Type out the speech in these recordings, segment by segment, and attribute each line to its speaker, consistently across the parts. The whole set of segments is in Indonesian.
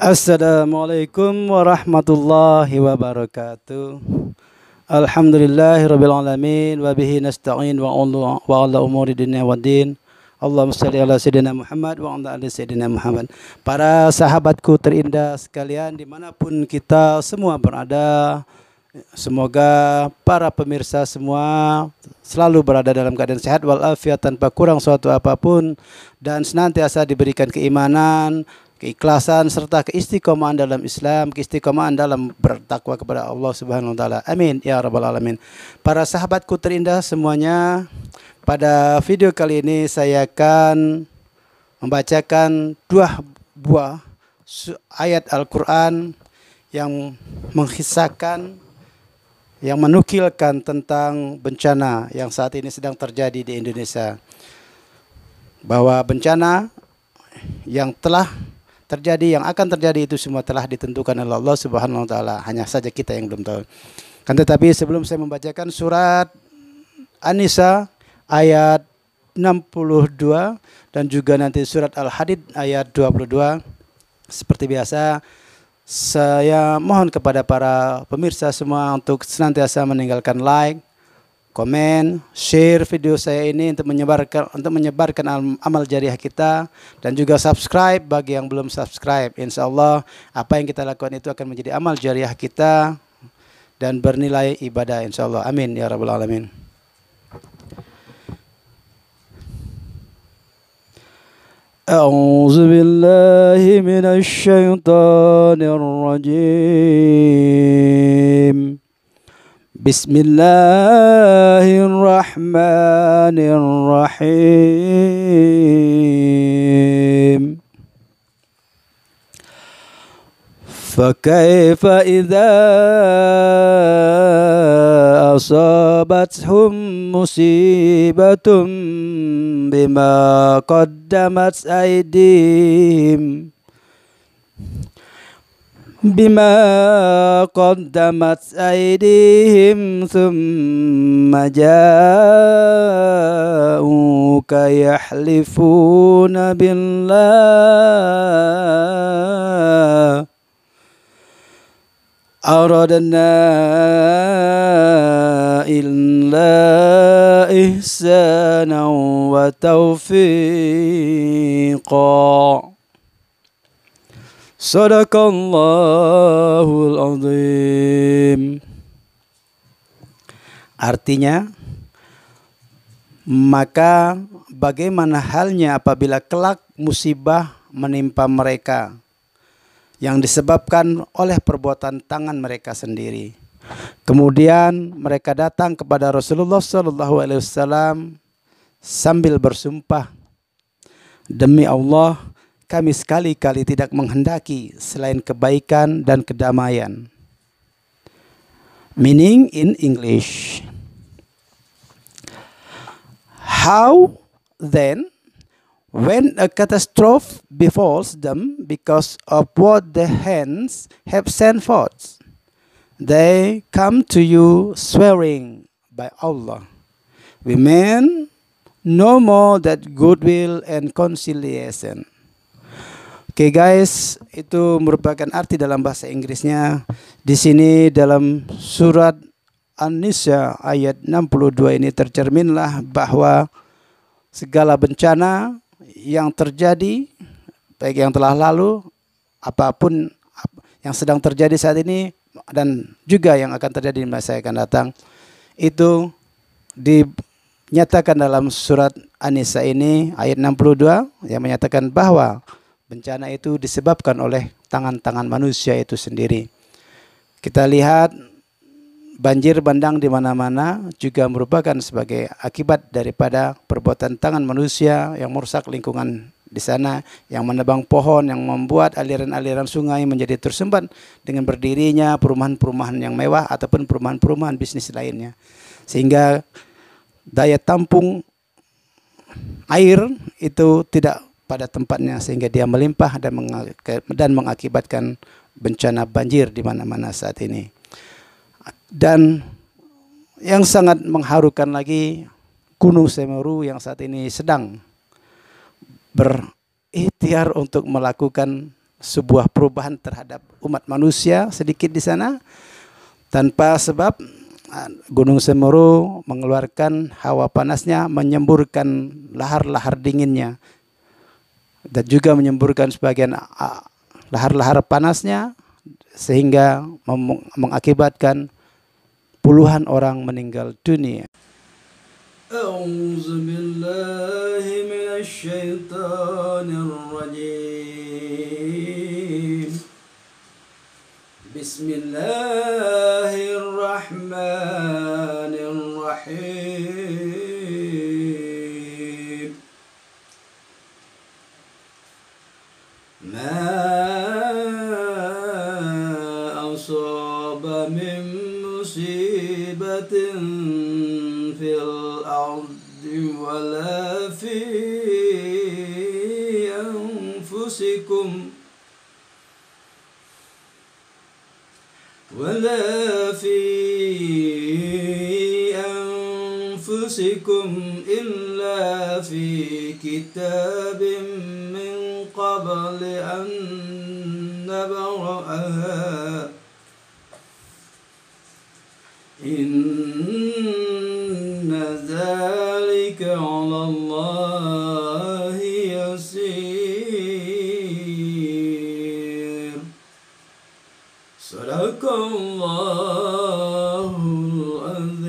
Speaker 1: Assalamualaikum warahmatullahi wabarakatuh. Alhamdulillahirabbil alamin wa bihi nasta'in wa ala umuri dunya waddin. Allahumma shalli ala sayyidina Muhammad wa ala ali sayyidina Muhammad. Para sahabatku terindah sekalian dimanapun kita semua berada, semoga para pemirsa semua selalu berada dalam keadaan sehat walafiat tanpa kurang suatu apapun dan senantiasa diberikan keimanan, keikhlasan serta keistiqomahan dalam Islam, keistiqomahan dalam bertakwa kepada Allah Subhanahu wa taala. Amin ya rabbal alamin. Para sahabatku terindah semuanya, pada video kali ini saya akan membacakan dua buah ayat Al-Qur'an yang mengisahkan, yang menukilkan tentang bencana yang saat ini sedang terjadi di Indonesia. Bahwa bencana yang telah terjadi, yang akan terjadi itu semua telah ditentukan oleh Allah Subhanahu wa taala. Hanya saja kita yang belum tahu. Kan tetapi sebelum saya membacakan surat An-Nisa ayat 62 dan juga nanti surat Al-Hadid ayat 22, seperti biasa saya mohon kepada para pemirsa semua untuk senantiasa meninggalkan like, komen, share video saya ini untuk menyebarkan amal jariah kita, dan juga subscribe bagi yang belum subscribe. Insya Allah apa yang kita lakukan itu akan menjadi amal jariah kita dan bernilai ibadah insya Allah. Amin ya rabbal alamin. A'udzu billahi minasy syaithanir rajim. Bismillahirrahmanirrahim. فكيف إذا أصابتهم مصيبة بما قدمت أيديهم ثم جاءوك يحلفون بالله أردنا إلا إحسانا وتوفيقا. Sadaqallahul azim. Artinya, maka bagaimana halnya apabila kelak musibah menimpa mereka yang disebabkan oleh perbuatan tangan mereka sendiri. Kemudian mereka datang kepada Rasulullah SAW sambil bersumpah, demi Allah, kami sekali-kali tidak menghendaki selain kebaikan dan kedamaian. Meaning in English, how then, when a catastrophe befalls them because of what their hands have sent forth, they come to you swearing by Allah, we mean no more that goodwill and conciliation. Oke guys, itu merupakan arti dalam bahasa Inggrisnya. Di sini dalam surat An-Nisa ayat 62 ini tercerminlah bahwa segala bencana yang terjadi, baik yang telah lalu, apapun yang sedang terjadi saat ini, dan juga yang akan terjadi di masa yang akan datang, itu dinyatakan dalam surat An-Nisa ini ayat 62 yang menyatakan bahwa bencana itu disebabkan oleh tangan-tangan manusia itu sendiri. Kita lihat banjir bandang di mana-mana juga merupakan sebagai akibat daripada perbuatan tangan manusia yang merusak lingkungan di sana, yang menebang pohon, yang membuat aliran-aliran sungai menjadi tersumbat dengan berdirinya perumahan-perumahan yang mewah ataupun perumahan-perumahan bisnis lainnya. Sehingga daya tampung air itu tidak pada tempatnya, sehingga dia melimpah dan mengakibatkan bencana banjir di mana-mana saat ini. Dan yang sangat mengharukan lagi, Gunung Semeru yang saat ini sedang berikhtiar untuk melakukan sebuah perubahan terhadap umat manusia sedikit di sana. Tanpa sebab Gunung Semeru mengeluarkan hawa panasnya, menyemburkan lahar-lahar dinginnya, dan juga menyemburkan sebagian lahar-lahar panasnya, sehingga mengakibatkan puluhan orang meninggal dunia. A'udzu billahi minasy syaithanir rajim. Bismillahirrahmanirrahim. Ma asaba min musibatin fil ardi wala fi anfusikum illa fi kitabim min qabli an nabra'aha inna dzalika 'ala Allahi yasir. Sadaqallahul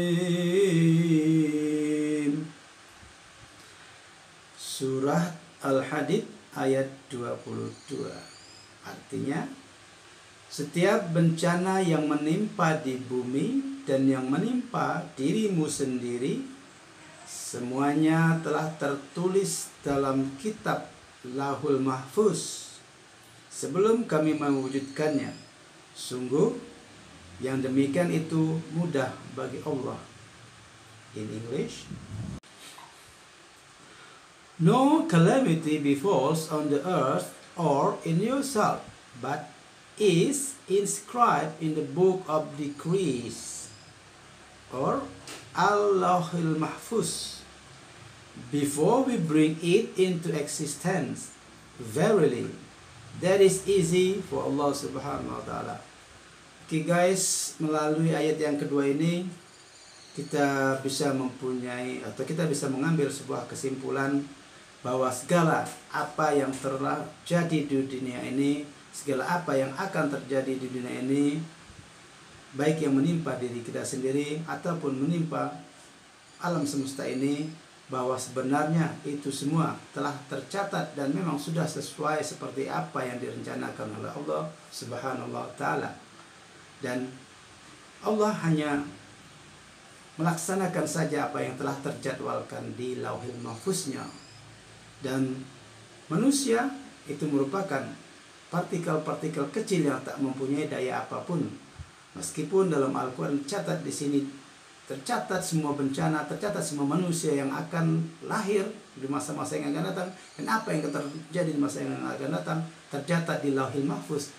Speaker 1: azim. Surah Al-Hadid ayat 22. Artinya, setiap bencana yang menimpa di bumi dan yang menimpa dirimu sendiri, semuanya telah tertulis dalam kitab Lauhul Mahfuz sebelum kami mewujudkannya. Sungguh yang demikian itu mudah bagi Allah. In English, no calamity befalls on the earth or in yourself, but is inscribed in the book of decrees, or Al-Lauhil Mahfuz, before we bring it into existence. Verily, that is easy for Allah Subhanahu wa Ta'ala. Oke guys, melalui ayat yang kedua ini kita bisa mempunyai atau kita bisa mengambil sebuah kesimpulan bahwa segala apa yang terjadi di dunia ini, segala apa yang akan terjadi di dunia ini, baik yang menimpa diri kita sendiri ataupun menimpa alam semesta ini, bahwa sebenarnya itu semua telah tercatat dan memang sudah sesuai seperti apa yang direncanakan oleh Allah Subhanahu wa Ta'ala. Dan Allah hanya melaksanakan saja apa yang telah terjadwalkan di Lauhil Mahfuznya. Dan manusia itu merupakan partikel-partikel kecil yang tak mempunyai daya apapun. Meskipun dalam Al-Quran tercatat di sini, tercatat semua bencana, tercatat semua manusia yang akan lahir di masa-masa yang akan datang, dan apa yang terjadi di masa yang akan datang tercatat di Lauhil Mahfuz.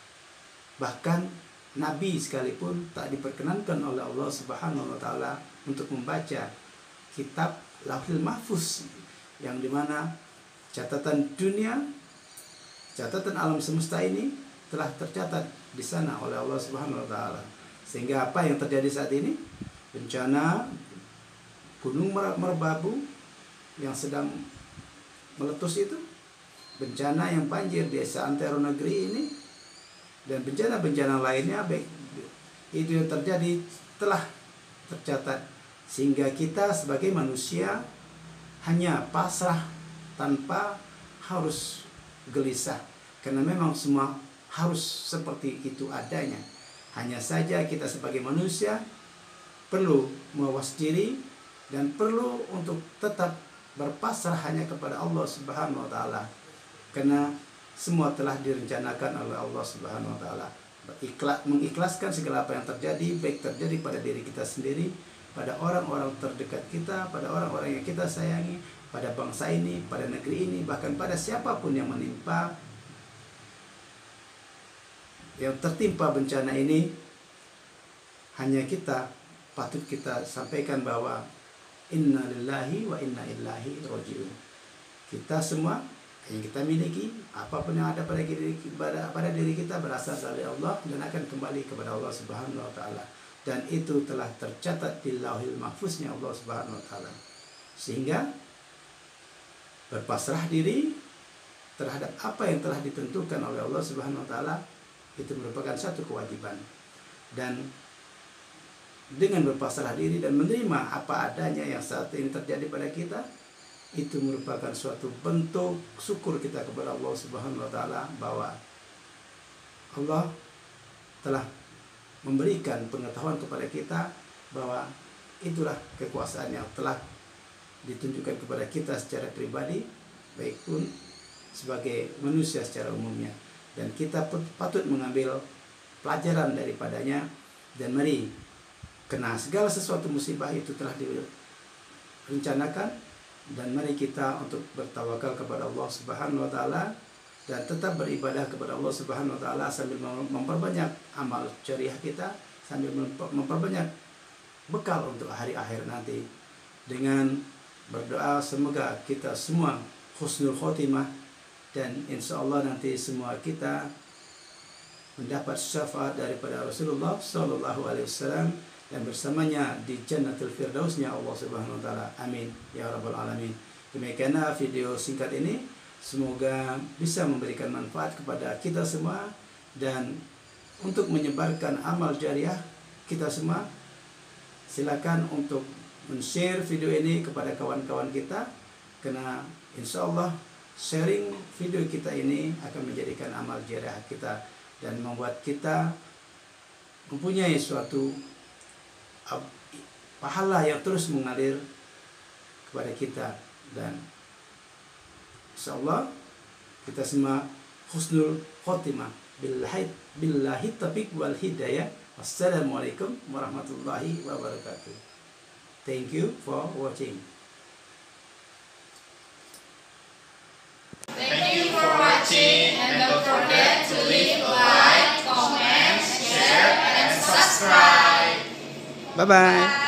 Speaker 1: Bahkan Nabi sekalipun tak diperkenankan oleh Allah Subhanahu wa Ta'ala untuk membaca kitab Lauhil Mahfuz, yang dimana catatan dunia, catatan alam semesta ini telah tercatat di sana oleh Allah Subhanahu wa Ta'ala. Sehingga apa yang terjadi saat ini, bencana gunung merbabu yang sedang meletus itu, bencana yang banjir di seantero negeri ini, dan bencana-bencana lainnya baik itu yang terjadi telah tercatat, sehingga kita sebagai manusia hanya pasrah tanpa harus gelisah, karena memang semua harus seperti itu adanya. Hanya saja kita sebagai manusia perlu mawas diri dan perlu untuk tetap berpasrah hanya kepada Allah Subhanahu wa Ta'ala, karena semua telah direncanakan oleh Allah Subhanahu wa Ta'ala. Mengikhlaskan segala apa yang terjadi, baik terjadi pada diri kita sendiri, pada orang-orang terdekat kita, pada orang-orang yang kita sayangi, pada bangsa ini, pada negeri ini, bahkan pada siapapun yang menimpa, yang tertimpa bencana ini. Hanya kita patut kita sampaikan bahwa inna lillahi wa inna ilaihi raji'un. Kita semua yang kita miliki, apapun yang ada pada diri kita berasal dari Allah dan akan kembali kepada Allah Subhanahu wa taala. Dan itu telah tercatat di Lauhil Mahfuznya Allah Subhanahu wa taala. Sehingga berpasrah diri terhadap apa yang telah ditentukan oleh Allah Subhanahu wa taala itu merupakan satu kewajiban. Dan dengan berpasrah diri dan menerima apa adanya yang saat ini terjadi pada kita, itu merupakan suatu bentuk syukur kita kepada Allah Subhanahu wa taala bahwa Allah telah memberikan pengetahuan kepada kita bahwa itulah kekuasaan yang telah ditunjukkan kepada kita secara pribadi, baik pun sebagai manusia secara umumnya, dan kita patut mengambil pelajaran daripadanya. Dan mari, kena segala sesuatu musibah itu telah direncanakan, dan mari kita untuk bertawakal kepada Allah Subhanahu wa taala dan tetap beribadah kepada Allah Subhanahu wa taala sambil memperbanyak amal jariah kita, sambil memperbanyak bekal untuk hari akhir nanti, dengan berdoa semoga kita semua husnul khotimah, dan insya Allah nanti semua kita mendapat syafaat daripada Rasulullah Sallallahu Alaihi Wasallam dan bersamanya di Jannatul Firdausnya Allah Subhanahu wa taala. Amin ya rabbal alamin. Demikianlah video singkat ini, semoga bisa memberikan manfaat kepada kita semua, dan untuk menyebarkan amal jariah kita semua, silakan untuk men-share video ini kepada kawan-kawan kita, karena insya Allah sharing video kita ini akan menjadikan amal jariah kita dan membuat kita mempunyai suatu pahala yang terus mengalir kepada kita, dan insyaallah kita semua husnul khotimah. Billahi taufiq wal hidayah. Wassalamualaikum warahmatullahi wabarakatuh. Thank you for watching.
Speaker 2: Thank you for watching, and don't forget to leave a like, comment, share, and subscribe.
Speaker 1: Bye bye.